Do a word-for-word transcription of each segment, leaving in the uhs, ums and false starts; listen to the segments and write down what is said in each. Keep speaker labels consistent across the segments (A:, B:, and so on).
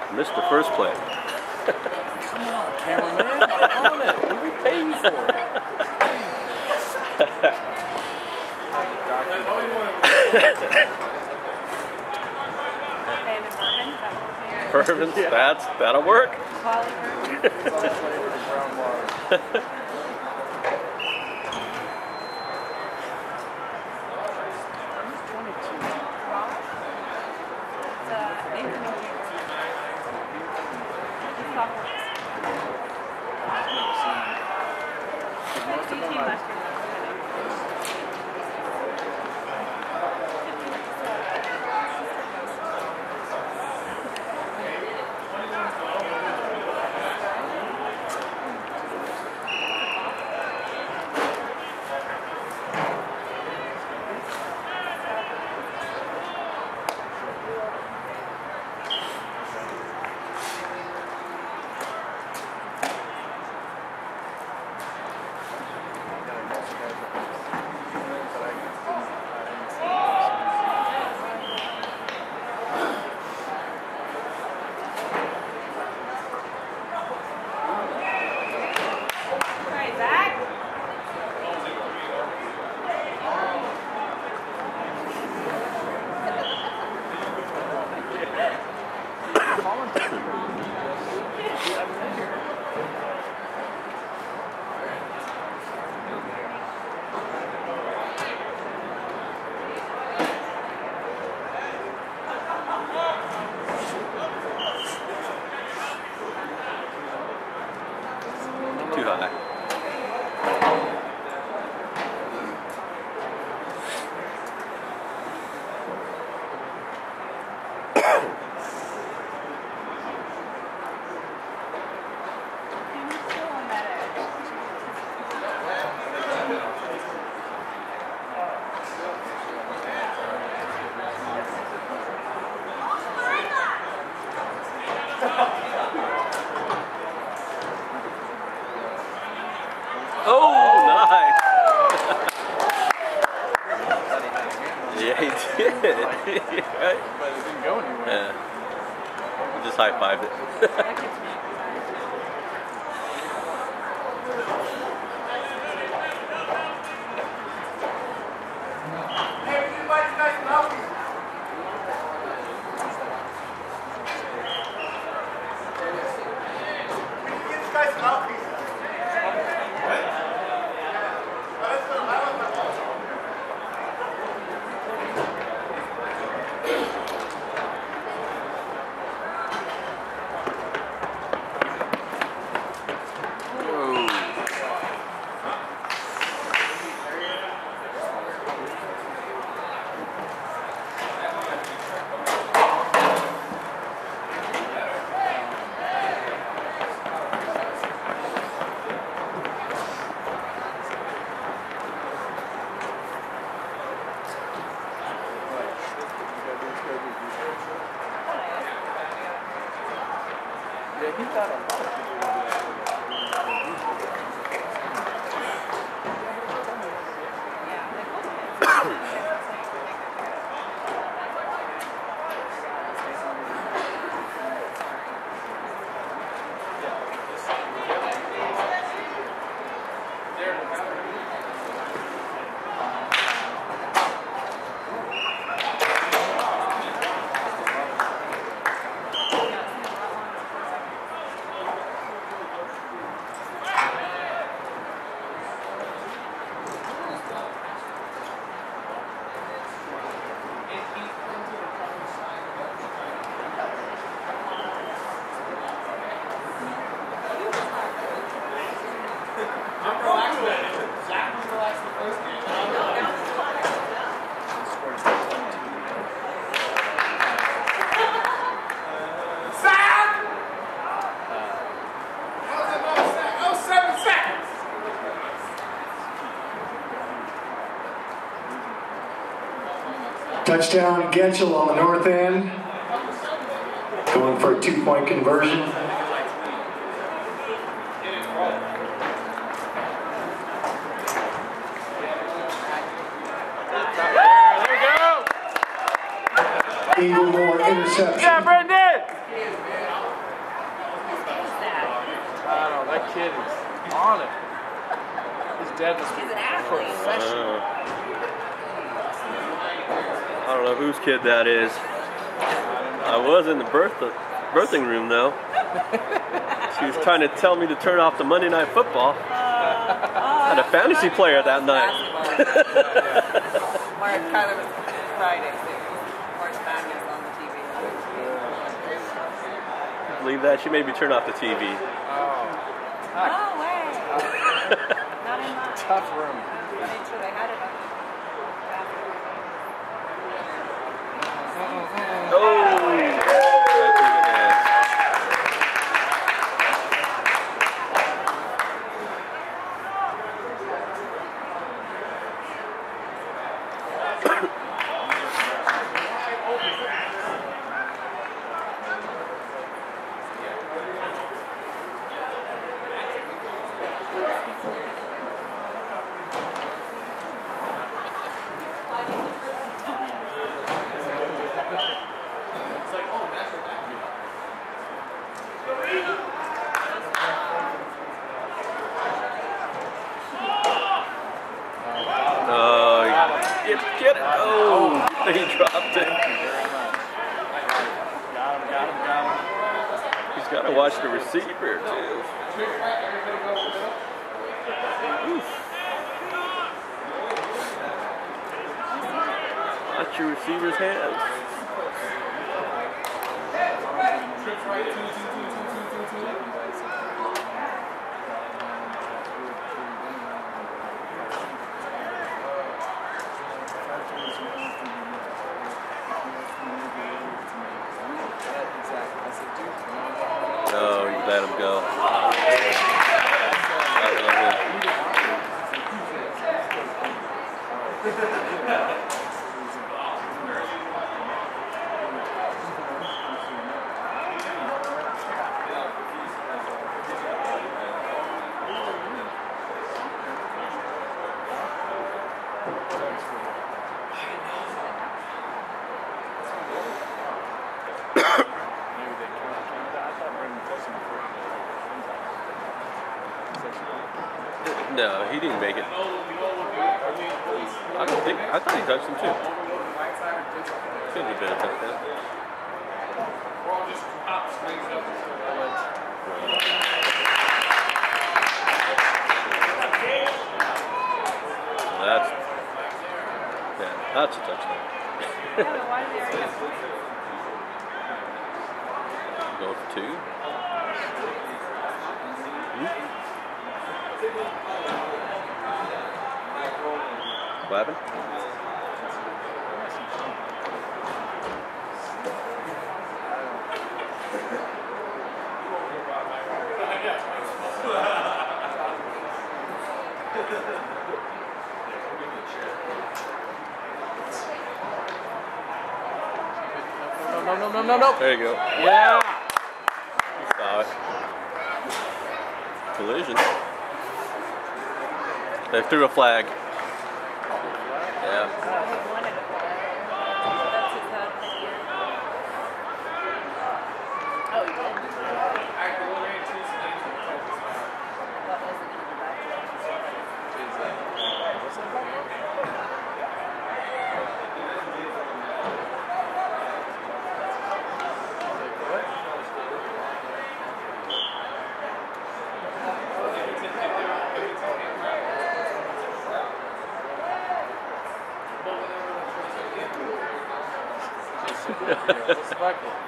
A: Missed the first play.
B: Come on, cameraman. I'm on it. What are we paying for?
A: Bourbons, that's, that'll work. Too high. Oh, nice! Yeah, he did. Right?
B: But it didn't go anywhere.
A: Yeah. He just high-fived it.
B: Yeah, he thought a lot of people
C: Touchdown, Getchell on the north end, going for a two-point conversion. Ingle Moore interception.
B: Yeah, Brendan! That kid is on it. His dad must be
D: He's an athlete.
B: professional.
A: Uh, I don't know whose kid that is. I was in the birth birthing room though. She was trying to tell me to turn off the Monday Night Football. I had a fantasy player that night.
D: Or kind of Friday too. March Madness on the T V.
A: Believe that? She made me turn off the T V.
B: Oh.
D: No way. Not in mine.
B: Tough room.
D: Me too. They had it on.
A: Oh! Oh, get, get it. Oh, he dropped it.
B: Got him, got him, got him.
A: He's got to watch the receiver, too. Oof. Watch your receiver's hands. No, you let him go. No, he didn't make it. I don't think. I thought he touched him too. Could have been a touchdown. That's yeah, that's a touchdown. Going for two. Hmm? What happened?
B: No, no, no, no, no, no.
A: There you go.
B: Yeah.
A: You saw it. Collision. They threw a flag. Yeah.
D: Oh, you did?
B: Disrespectful.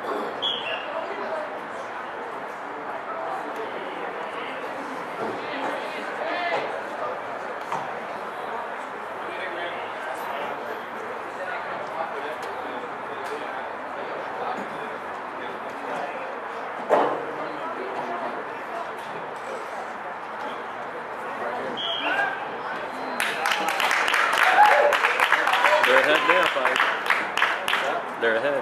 A: They're ahead now, buddy. They're ahead.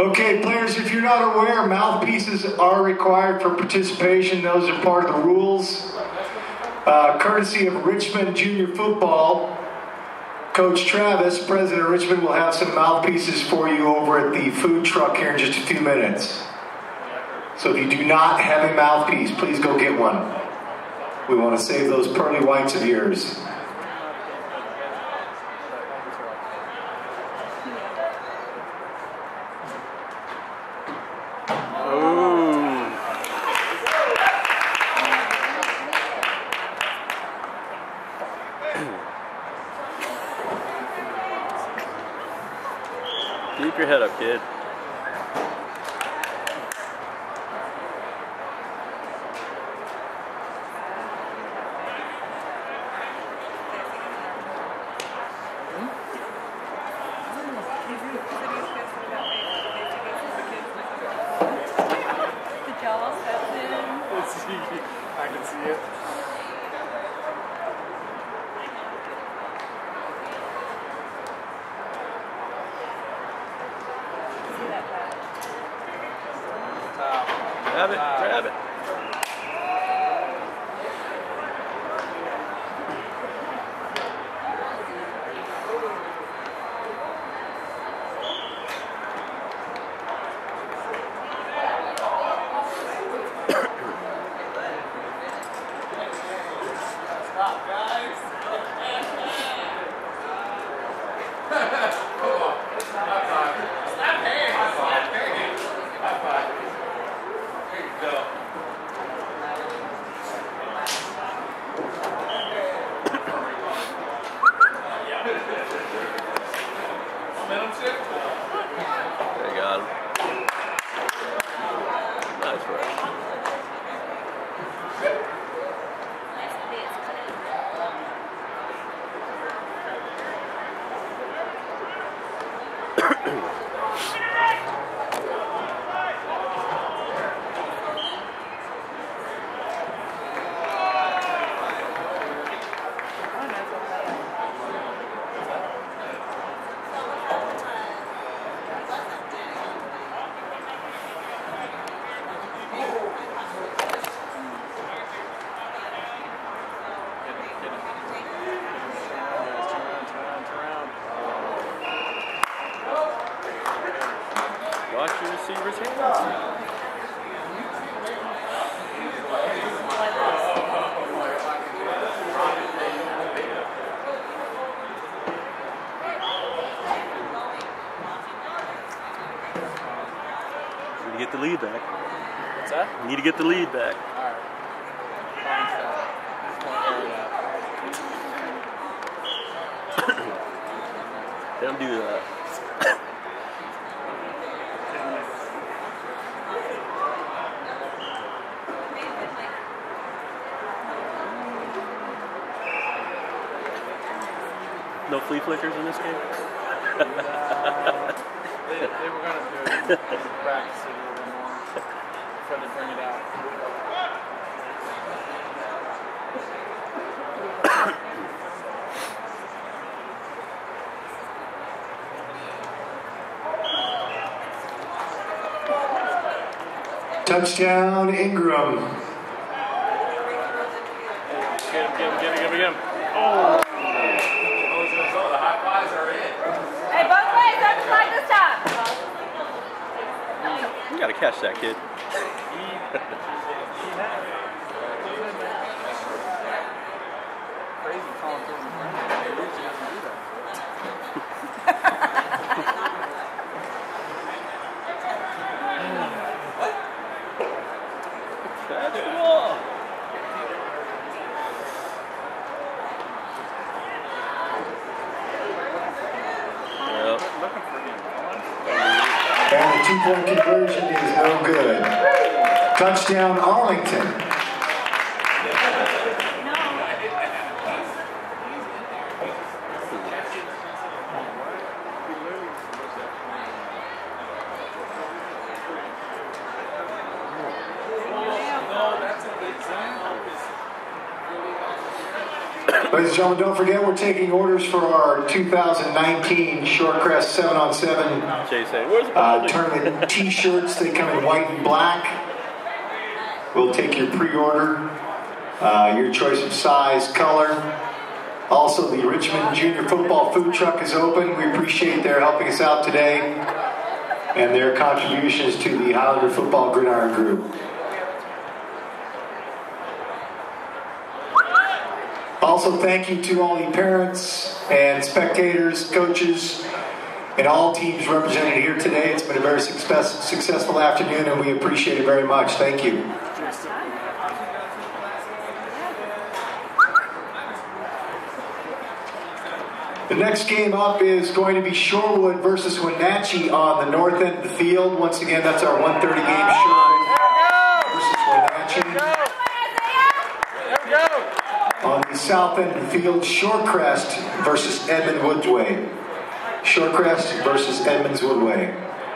C: Okay, players, if you're not aware, mouthpieces are required for participation. Those are part of the rules. Uh, courtesy of Richmond Junior Football, Coach Travis, President of Richmond, will have some mouthpieces for you over at the food truck here in just a few minutes. So if you do not have a mouthpiece, please go get one. We want to save those pearly whites of yours.
A: Keep your head up, kid.
B: I can see it.
A: Grab it, grab it.
B: Stop, guys.
A: They got him. Nice rush. Watch your receiver's hands. You need to get the lead back.
B: What's that?
A: You need to get the lead back.
B: Alright.
A: Don't do that. No flea flickers in this game?
B: uh, they, they were going to do it. Practice it a little bit more before they bring it out.
C: Touchdown, Ingram.
B: Get him, get him, get him, get him, get him. Oh!
D: Hey, both ways, don't flag this time.
A: You gotta catch that, kid.
B: Crazy calling through the ground. He usually doesn't do that.
A: Catch the ball. Yep.
B: Looking for him.
C: And the two-point conversion is no good. Touchdown, Arlington. Ladies and gentlemen, don't forget we're taking orders for our two thousand nineteen Shorecrest seven on seven
A: Jay saying, where's the
C: uh, tournament t-shirts. They come in white and black. We'll take your pre-order, uh, your choice of size, color. Also, the Richmond Junior Football Food Truck is open. We appreciate their helping us out today and their contributions to the Highlander Football Gridiron Group. Also, thank you to all the parents and spectators, coaches, and all teams represented here today. It's been a very success, successful afternoon, and we appreciate it very much. Thank you. The next game up is going to be Shorewood versus Wenatchee on the north end of the field. Once again, that's our one thirty game, Shorewood versus Wenatchee. On the south end of the field, Shorecrest versus Edmund Woodway. Shorecrest versus Edmonds Woodway.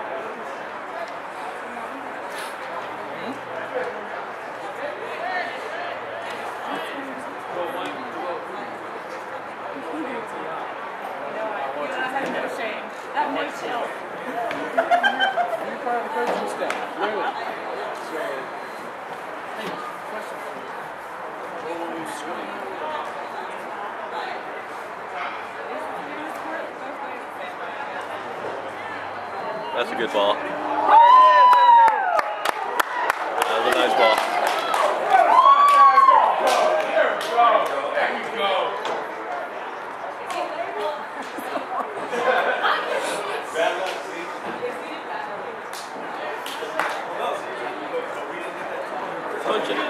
D: That makes help.
B: You're part of the coaching staff. Really? So, hey, question for you. What will you swing?
A: That's a good ball. That was a nice ball. Punch it.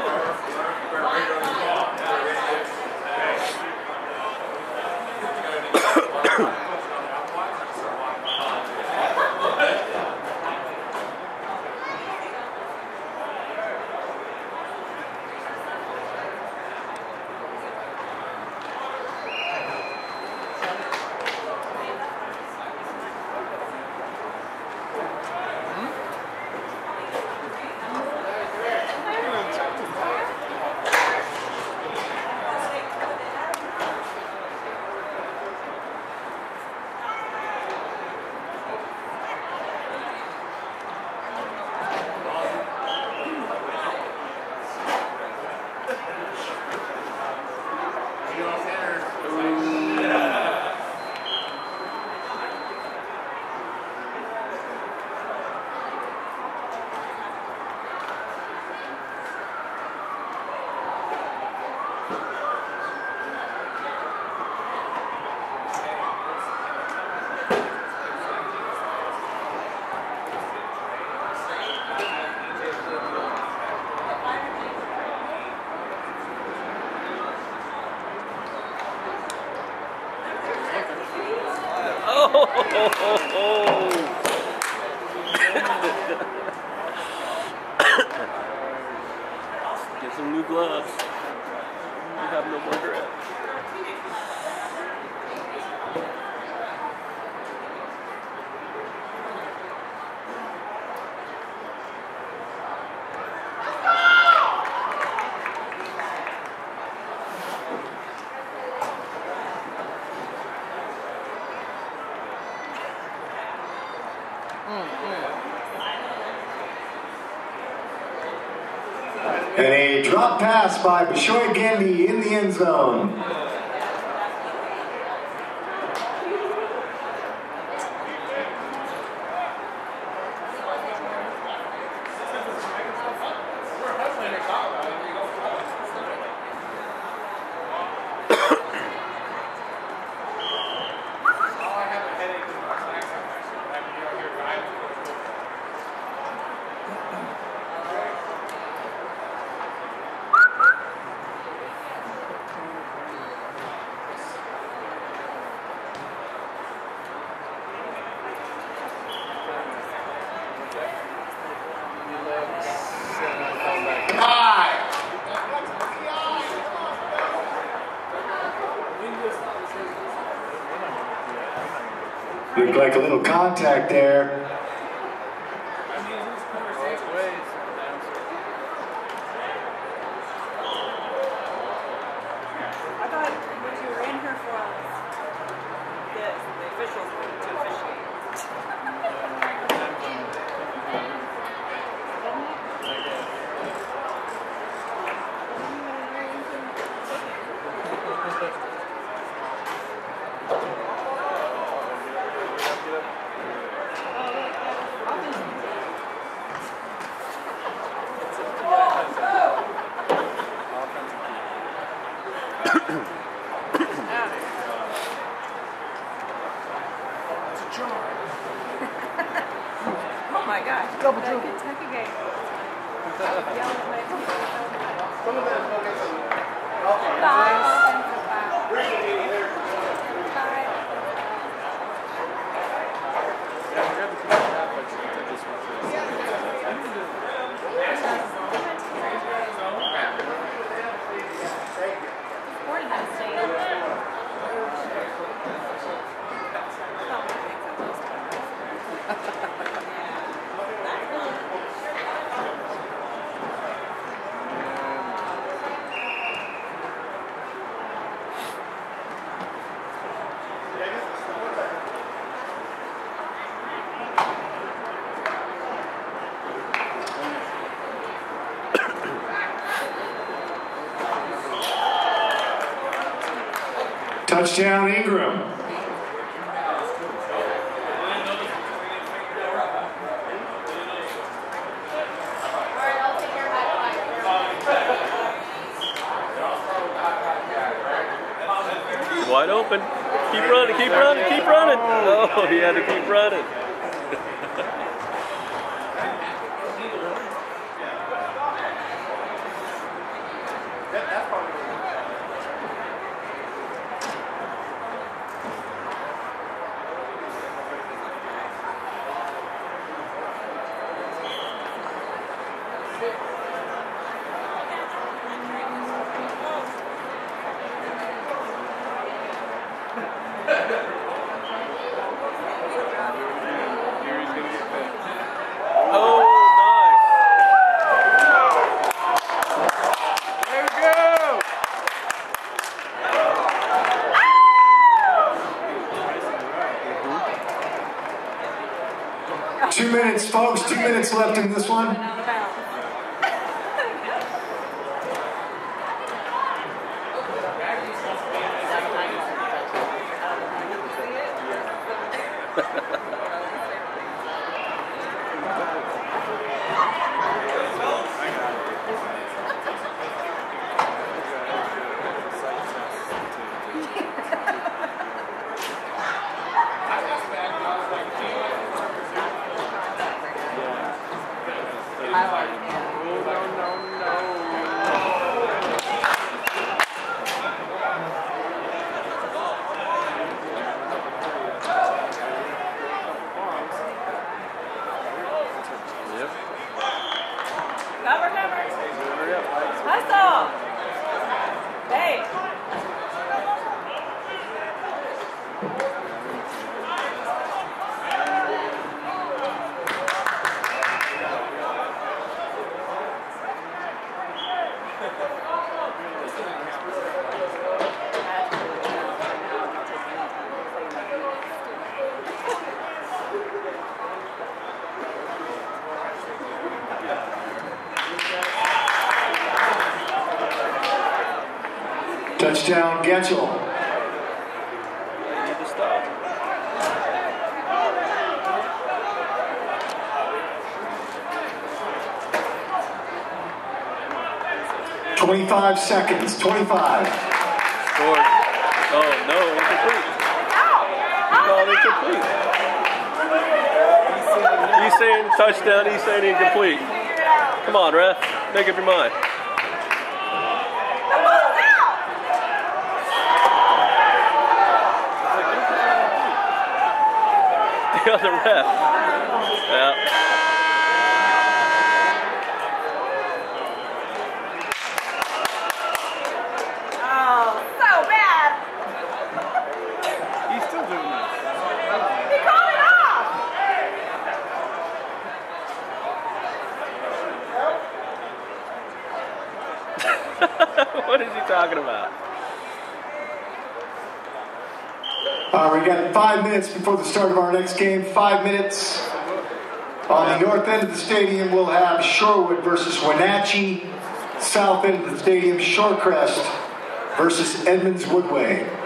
A: Get some new gloves. You have no more grip.
C: And a drop pass by Bishoy Gandy in the end zone. Looked like a little contact there.
D: I thought officials to officiate. Oh my gosh. Double that Kentucky game. Yelling at my team.
B: Some of them will get some.
D: Five offensive fouls. Five.
B: Yeah, we got the two half, but you can take this one first.
D: Sporting has stayed.
C: Touchdown, Ingram.
A: Wide open. Keep running, keep running, keep running. Oh, he had to keep running.
C: Two minutes, folks. Two minutes left in this one.
D: Cover, cover. Hustle. Hey.
C: Touchdown, Getchell.
A: Need to stop.
C: twenty-five seconds. twenty-five.
A: Scored. Oh, no, incomplete. Called incomplete. He's saying touchdown, he's saying incomplete. Come on, ref. Make up your mind. The other ref. Yeah.
D: Oh, so bad.
B: He's still doing this.
D: He called it off.
A: What is he talking about?
C: Uh, we got five minutes before the start of our next game. Five minutes. On the north end of the stadium, we'll have Shorewood versus Wenatchee. South end of the stadium, Shorecrest versus Edmonds Woodway.